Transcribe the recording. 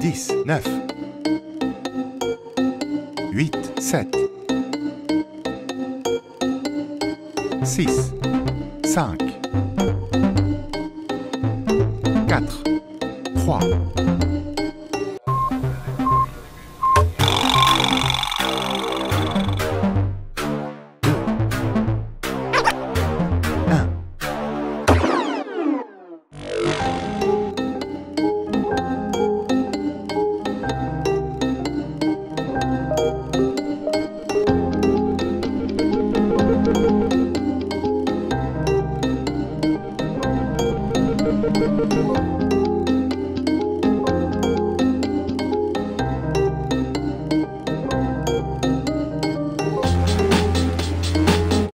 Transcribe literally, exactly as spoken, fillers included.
dix, neuf, huit, sept, six, cinq, quatre, trois, un. Thank you.